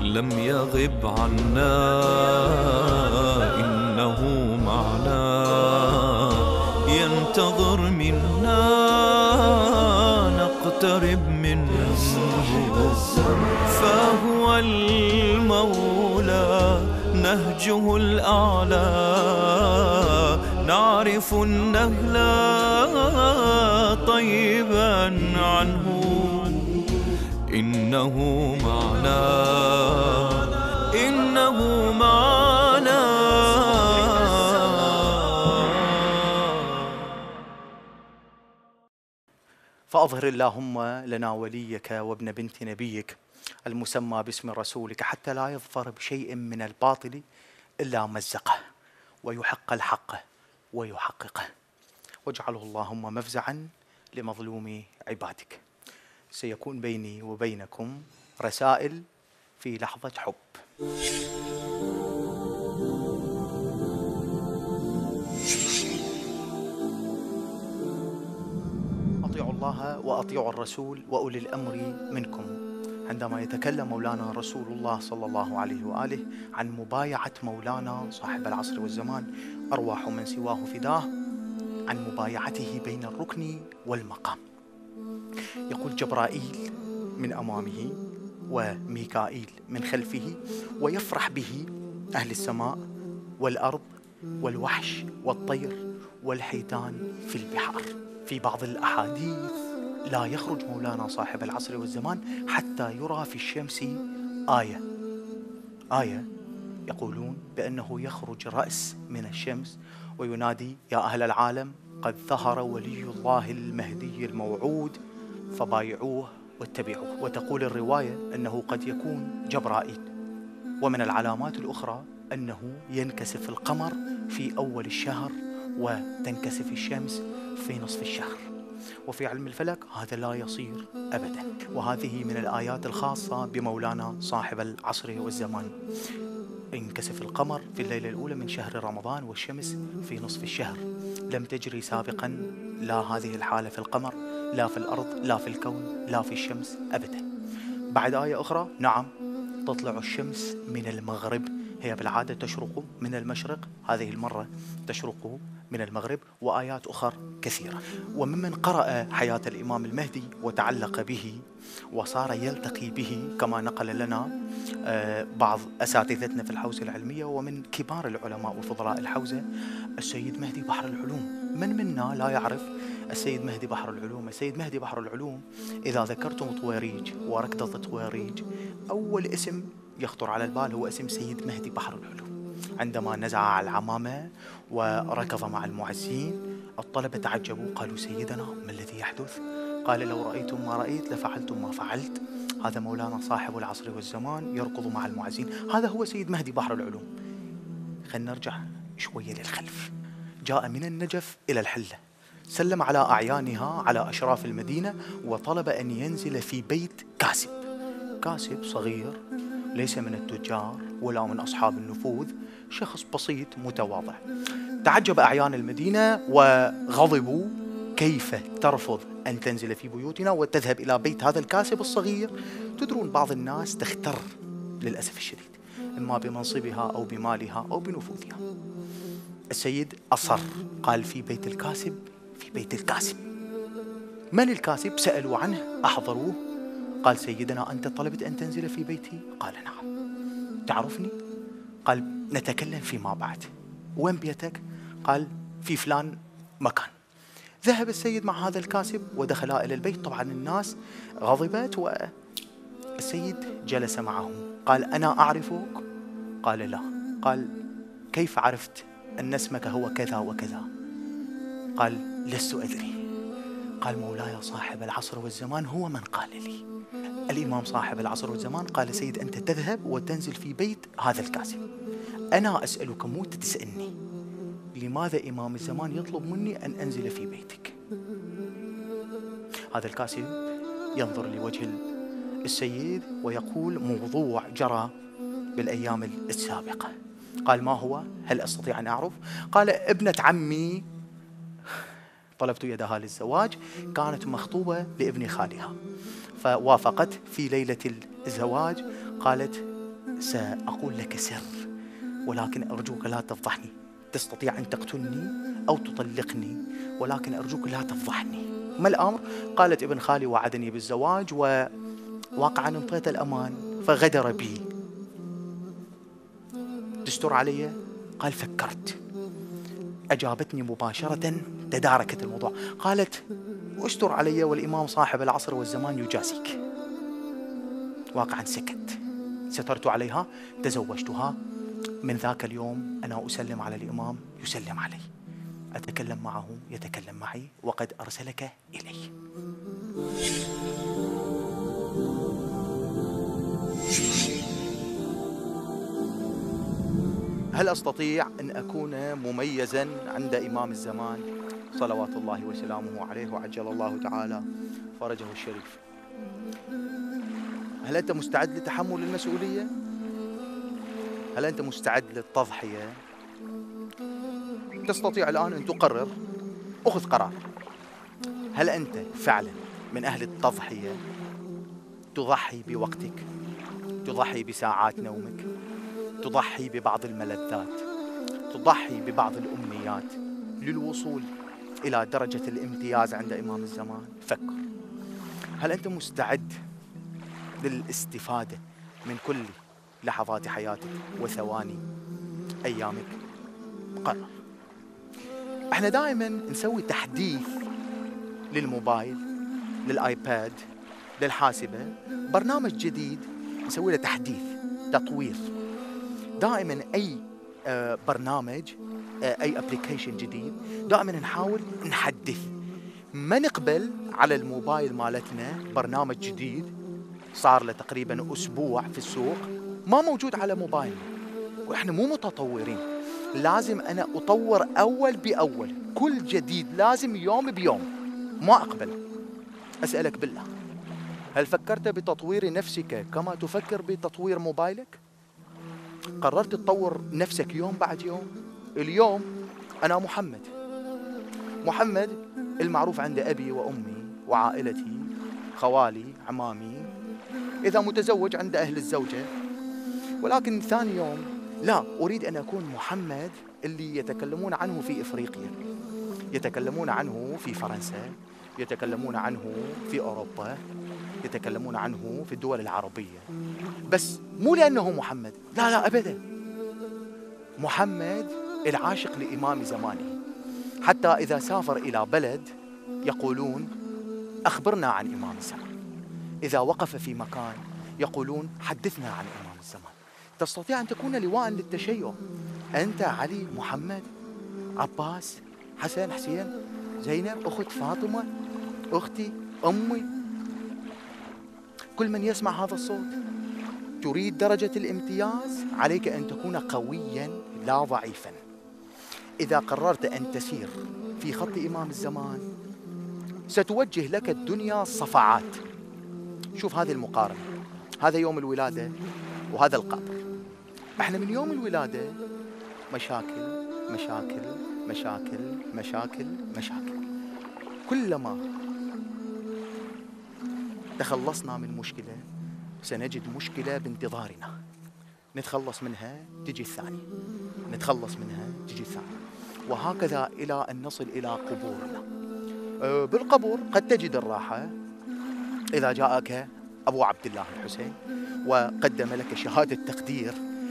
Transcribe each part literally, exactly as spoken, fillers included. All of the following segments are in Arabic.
لم يغب عنا إنه معنا ينتظر منا نقترب منه فهو المولى نهجه الأعلى نعرف النهل طيبا عنه إنه معنا إنه معنا. فأظهر اللهم لنا وليك وابن بنت نبيك المسمى باسم رسولك حتى لا يظفر بشيء من الباطل إلا مزقه ويحق الحق ويحققه، واجعله اللهم مفزعا لمظلوم عبادك. سيكون بيني وبينكم رسائل في لحظة حب. أطيعوا الله وأطيعوا الرسول وأولي الأمر منكم. عندما يتكلم مولانا رسول الله صلى الله عليه وآله عن مبايعة مولانا صاحب العصر والزمان أرواح من سواه فداه، عن مبايعته بين الركن والمقام، يقول جبرائيل من أمامه وميكائيل من خلفه، ويفرح به أهل السماء والأرض والوحش والطير والحيتان في البحار. في بعض الأحاديث لا يخرج مولانا صاحب العصر والزمان حتى يرى في الشمس آية آية يقولون بأنه يخرج رأس من الشمس وينادي: يا أهل العالم قد ظهر ولي الله المهدي الموعود فبايعوه واتبعوه. وتقول الرواية أنه قد يكون جبرائيل. ومن العلامات الأخرى أنه ينكسف القمر في أول الشهر وتنكسف الشمس في نصف الشهر. وفي علم الفلك هذا لا يصير أبدا، وهذه من الآيات الخاصة بمولانا صاحب العصر والزمان. انكسف القمر في الليلة الأولى من شهر رمضان والشمس في نصف الشهر. لم تجري سابقا لا هذه الحالة في القمر، لا في الأرض، لا في الكون، لا في الشمس أبدا. بعد آية أخرى: نعم تطلع الشمس من المغرب، هي بالعادة تشرق من المشرق، هذه المرة تشرق من المغرب. وآيات أخرى كثيرة. وممن قرأ حياة الإمام المهدي وتعلق به وصار يلتقي به كما نقل لنا بعض أساتذتنا في الحوزة العلمية ومن كبار العلماء وفضلاء الحوزة، السيد مهدي بحر العلوم. من منا لا يعرف السيد مهدي بحر العلوم؟ السيد مهدي بحر العلوم إذا ذكرتم طويريج وركضة طويريج أول اسم يخطر على البال هو اسم سيد مهدي بحر العلوم. عندما نزع على العمامة وركض مع المعزين الطلبة تعجبوا، قالوا: سيدنا ما الذي يحدث؟ قال: لو رأيتم ما رأيت لفعلتم ما فعلت. هذا مولانا صاحب العصر والزمان يركض مع المعزين، هذا هو سيد مهدي بحر العلوم. خلينا نرجع شوية للخلف. جاء من النجف إلى الحلة، سلم على أعيانها على أشراف المدينة وطلب أن ينزل في بيت كاسب. كاسب صغير ليس من التجار ولا من أصحاب النفوذ، شخص بسيط متواضع. تعجب أعيان المدينة وغضبوا: كيف ترفض أن تنزل في بيوتنا وتذهب إلى بيت هذا الكاسب الصغير؟ تدرون بعض الناس تختر للأسف الشديد إما بمنصبها أو بمالها أو بنفوذها. السيد أصر، قال: في بيت الكاسب، في بيت الكاسب. من الكاسب؟ سألوا عنه أحضروه. قال: سيدنا أنت طلبت أن تنزل في بيتي؟ قال: نعم. تعرفني؟ قال: نتكلم فيما بعد. وين بيتك؟ قال: في فلان مكان. ذهب السيد مع هذا الكاسب ودخلا إلى البيت. طبعا الناس غضبت والسيد جلس معهم. قال: أنا أعرفك؟ قال: لا. قال: كيف عرفت أن اسمك هو كذا وكذا؟ قال: لست أدري. قال: مولاي صاحب العصر والزمان هو من قال لي. الإمام صاحب العصر والزمان قال: سيد أنت تذهب وتنزل في بيت هذا الكاسب. أنا أسألك مو تسألني لماذا إمام الزمان يطلب مني أن أنزل في بيتك؟ هذا الكاسب ينظر لوجه السيد ويقول: موضوع جرى بالأيام السابقة. قال: ما هو؟ هل أستطيع أن أعرف؟ قال: ابنة عمي طلبت يدها للزواج، كانت مخطوبة لابن خالها، فوافقت في ليلة الزواج. قالت: سأقول لك سر، ولكن أرجوك لا تفضحني. تستطيع أن تقتلني أو تطلقني، ولكن أرجوك لا تفضحني. ما الأمر؟ قالت ابن خالي وعدني بالزواج وواقعا انطيت الأمان فغدر بي. تستر علي؟ قال فكرت. أجابتني مباشرة، تداركت الموضوع، قالت استر علي والإمام صاحب العصر والزمان يجازيك. واقعا سكت. سترت عليها، تزوجتها. من ذاك اليوم أنا أسلم على الإمام يسلم علي، أتكلم معه يتكلم معي، وقد أرسلك إلي. هل أستطيع أن أكون مميزا عند إمام الزمان صلوات الله وسلامه عليه وعجل الله تعالى فرجه الشريف؟ هل أنت مستعد لتحمل المسؤولية؟ هل أنت مستعد للتضحية؟ تستطيع الآن أن تقرر. أخذ قرار. هل أنت فعلا من أهل التضحية؟ تضحي بوقتك، تضحي بساعات نومك، تضحي ببعض الملذات، تضحي ببعض الأمنيات للوصول إلى درجة الامتياز عند إمام الزمان؟ فكر. هل أنت مستعد للاستفادة من كل لحظات حياتك وثواني أيامك؟ قرر. احنا دائما نسوي تحديث للموبايل، للآيباد، للحاسبة، برنامج جديد نسوي له تحديث، تطوير. دائما أي برنامج، أي ابليكيشن جديد دائما نحاول نحدث. ما نقبل على الموبايل مالتنا برنامج جديد صار له تقريبا أسبوع في السوق ما موجود على موبايلنا، وإحنا مو متطورين. لازم أنا أطور أول بأول، كل جديد لازم يوم بيوم، ما أقبل. أسألك بالله، هل فكرت بتطوير نفسك كما تفكر بتطوير موبايلك؟ قررت تطور نفسك يوم بعد يوم؟ اليوم أنا محمد، محمد المعروف عند أبي وأمي وعائلتي، خوالي، عمامي، إذا متزوج عند أهل الزوجة. ولكن ثاني يوم لا، أريد أن أكون محمد اللي يتكلمون عنه في إفريقيا، يتكلمون عنه في فرنسا، يتكلمون عنه في أوروبا، يتكلمون عنه في الدول العربية. بس مو لأنه محمد، لا لا أبدا، محمد العاشق لإمام زمانه. حتى إذا سافر إلى بلد يقولون أخبرنا عن إمام الزمان، إذا وقف في مكان يقولون حدثنا عن إمام الزمان. تستطيع أن تكون لواء للتشيع. أنت علي، محمد، عباس، حسن، حسين، زينب، أخت فاطمة، أختي، أمي، كل من يسمع هذا الصوت. تريد درجة الامتياز؟ عليك أن تكون قويا لا ضعيفا. إذا قررت أن تسير في خط إمام الزمان ستوجه لك الدنيا صفعات. شوف هذه المقارنة، هذا يوم الولادة وهذا القبر. احنا من يوم الولادة مشاكل مشاكل مشاكل مشاكل مشاكل. كلما تخلصنا من مشكلة سنجد مشكلة بانتظارنا، نتخلص منها تجي الثانية، نتخلص منها تجي الثانية، وهكذا إلى أن نصل إلى قبورنا. بالقبور قد تجد الراحة إذا جاءك أبو عبد الله الحسين وقدم لك شهادة تقدير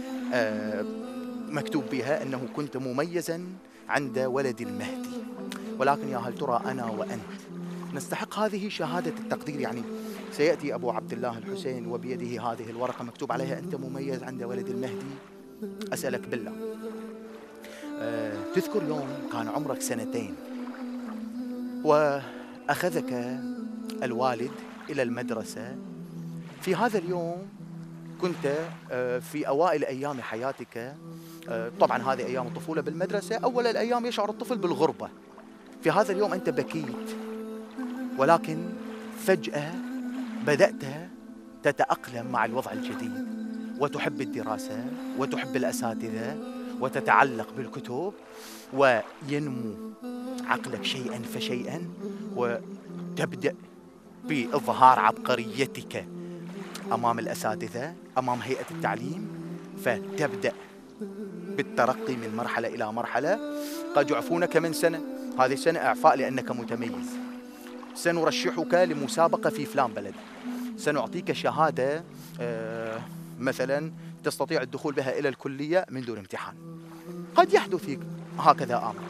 مكتوب بها أنه كنت مميزا عند ولد المهدي. ولكن يا هل ترى أنا وأنت نستحق هذه شهادة التقدير؟ يعني سيأتي أبو عبد الله الحسين وبيده هذه الورقة مكتوب عليها أنت مميز عند ولد المهدي. أسألك بالله، أه تذكر يوم كان عمرك سنتين وأخذك الوالد إلى المدرسة. في هذا اليوم كنت في أوائل أيام حياتك، طبعا هذه أيام الطفولة بالمدرسة، أول الأيام يشعر الطفل بالغربة. في هذا اليوم أنت بكيت، ولكن فجأة بدأت تتأقلم مع الوضع الجديد وتحب الدراسة وتحب الأساتذة وتتعلق بالكتب، وينمو عقلك شيئا فشيئا وتبدأ بإظهار عبقريتك أمام الأساتذة، أمام هيئة التعليم، فتبدأ بالترقي من مرحلة إلى مرحلة. قد يعفونك من سنة، هذه السنة إعفاء لأنك متميز، سنرشحك لمسابقة في فلان بلد، سنعطيك شهادة آه مثلا تستطيع الدخول بها إلى الكلية من دون امتحان. قد يحدث فيك هكذا أمر.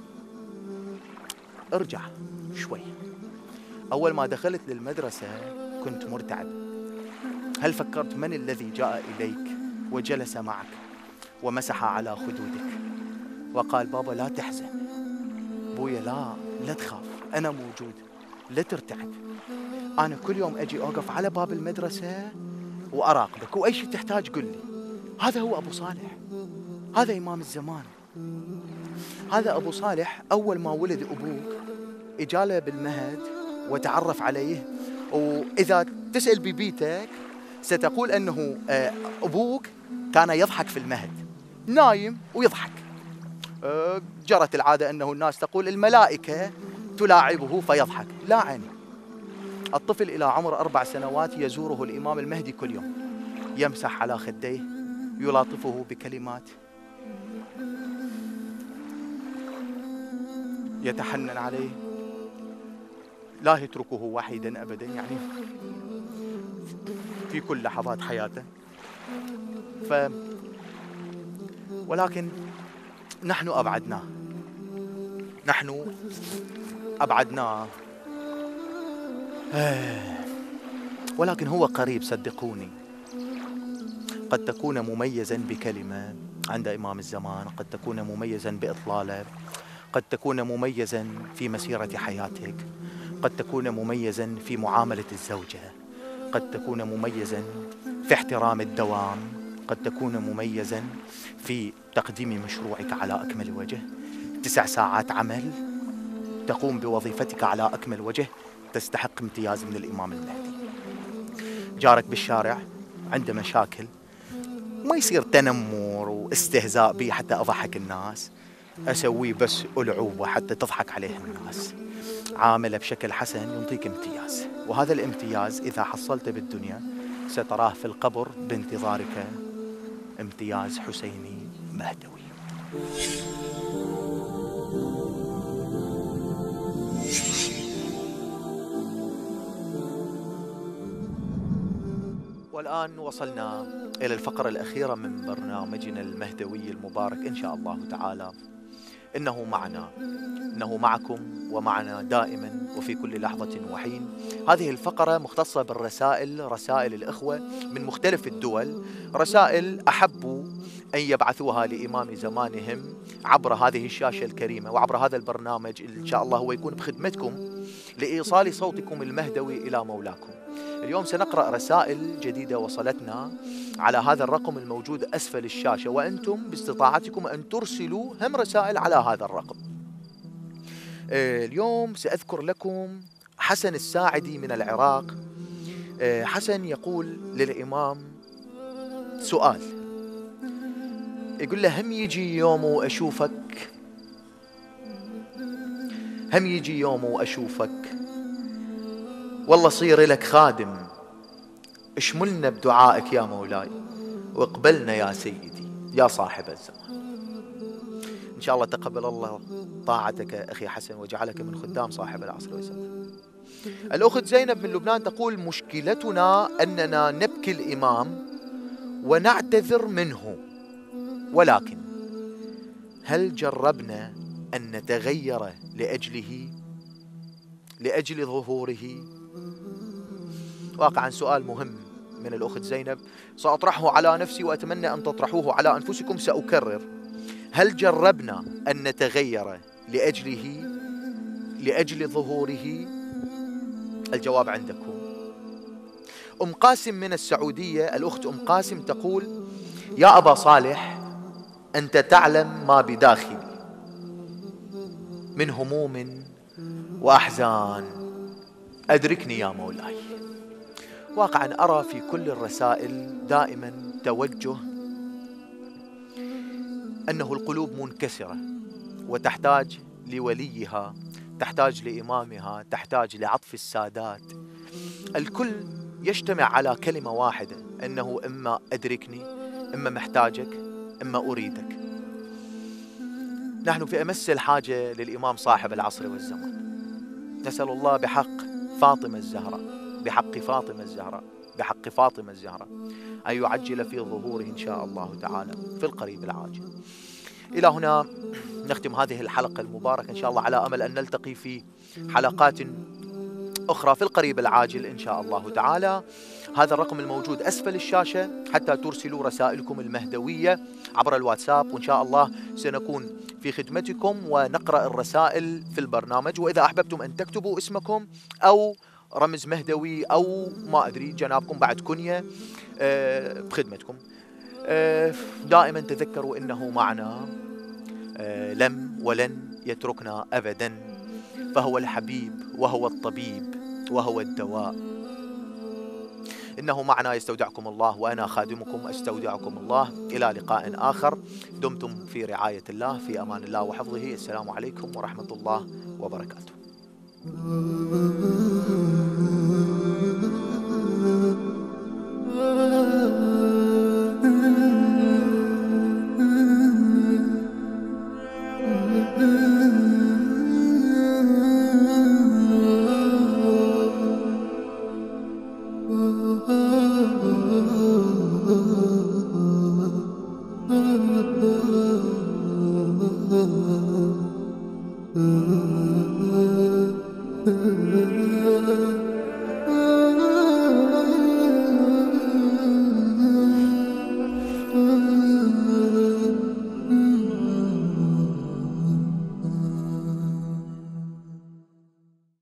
ارجع شوي. أول ما دخلت للمدرسة كنت مرتعب. هل فكرت من الذي جاء إليك وجلس معك ومسح على خدودك وقال بابا لا تحزن، بويا لا لا تخاف، أنا موجود، لا ترتعب، أنا كل يوم أجي أوقف على باب المدرسة وأراقبك، وأي شيء تحتاج قل لي. هذا هو أبو صالح، هذا إمام الزمان. هذا أبو صالح أول ما ولد أبوك إجاله بالمهد وتعرف عليه، وإذا تسأل ببيتك ستقول أنه أبوك كان يضحك في المهد، نايم ويضحك. جرت العادة أنه الناس تقول الملائكة تلاعبه فيضحك، لا عيني. الطفل إلى عمر أربع سنوات يزوره الإمام المهدي كل يوم، يمسح على خديه، يلاطفه بكلمات، يتحنن عليه، لا يتركه وحيدا أبدا، يعني في كل لحظات حياته. ف ولكن نحن أبعدناه، نحن أبعدناه، ولكن هو قريب صدقوني. قد تكون مميزا بكلمة عند إمام الزمان، قد تكون مميزا بإطلالة، قد تكون مميزا في مسيرة حياتك، قد تكون مميزا في معاملة الزوجة، قد تكون مميزا في احترام الدوام، قد تكون مميزا في تقديم مشروعك على أكمل وجه، تسع ساعات عمل تقوم بوظيفتك على أكمل وجه، تستحق امتياز من الإمام المهدي. جارك بالشارع عنده مشاكل، ما يصير تنمر واستهزاء بي حتى أضحك الناس، أسويه بس ألعوبة حتى تضحك عليه الناس. عامله بشكل حسن ينطيك امتياز، وهذا الامتياز إذا حصلته بالدنيا ستراه في القبر بانتظارك، امتياز حسيني مهدوي. والآن وصلنا إلى الفقرة الأخيرة من برنامجنا المهدوي المبارك إن شاء الله تعالى. إنه معنا، إنه معكم ومعنا دائما وفي كل لحظة وحين. هذه الفقرة مختصة بالرسائل، رسائل الإخوة من مختلف الدول، رسائل أحبوا أن يبعثوها لإمام زمانهم عبر هذه الشاشة الكريمة وعبر هذا البرنامج. إن شاء الله هو يكون بخدمتكم لإيصال صوتكم المهدوي إلى مولاكم. اليوم سنقرأ رسائل جديدة وصلتنا على هذا الرقم الموجود أسفل الشاشة، وأنتم باستطاعتكم أن ترسلوا هم رسائل على هذا الرقم. اليوم سأذكر لكم حسن الساعدي من العراق. حسن يقول للإمام سؤال، يقول له هم يجي يوم وأشوفك، هم يجي يوم وأشوفك والله صير لك خادم، اشملنا بدعائك يا مولاي واقبلنا يا سيدي يا صاحب الزمان. إن شاء الله تقبل الله طاعتك أخي حسن وجعلك من خدام صاحب العصر والزمان. الأخت زينب من لبنان تقول مشكلتنا أننا نبكي الإمام ونعتذر منه، ولكن هل جربنا أن نتغير لأجله، لأجل ظهوره؟ واقعا سؤال مهم من الأخت زينب، سأطرحه على نفسي وأتمنى أن تطرحوه على أنفسكم. سأكرر، هل جربنا أن نتغير لأجله، لأجل ظهوره؟ الجواب عندكم. أم قاسم من السعودية، الأخت أم قاسم تقول يا أبا صالح أنت تعلم ما بداخلي من هموم وأحزان، أدركني يا مولاي. واقعا أرى في كل الرسائل دائما توجه أنه القلوب منكسرة وتحتاج لوليها، تحتاج لإمامها، تحتاج لعطف السادات. الكل يجتمع على كلمة واحدة، أنه إما أدركني، إما محتاجك، إما أريدك. نحن في أمس الحاجة للإمام صاحب العصر والزمان. نسأل الله بحق فاطمة الزهراء، بحق فاطمة الزهراء، بحق فاطمة الزهراء أن يعجل في ظهوره إن شاء الله تعالى في القريب العاجل. إلى هنا نختم هذه الحلقة المباركة إن شاء الله، على أمل أن نلتقي في حلقات أخرى في القريب العاجل إن شاء الله تعالى. هذا الرقم الموجود أسفل الشاشة حتى ترسلوا رسائلكم المهدوية عبر الواتساب، وإن شاء الله سنكون في خدمتكم ونقرأ الرسائل في البرنامج. وإذا أحببتم أن تكتبوا اسمكم أو رمز مهدوي أو ما أدري جنابكم بعد كنية بخدمتكم. دائما تذكروا إنه معنا لم ولن يتركنا أبدا، فهو الحبيب وهو الطبيب وهو الدواء. إنه معنا. يستودعكم الله وأنا خادمكم أستودعكم الله. إلى لقاء آخر، دمتم في رعاية الله، في أمان الله وحفظه. السلام عليكم ورحمة الله وبركاته.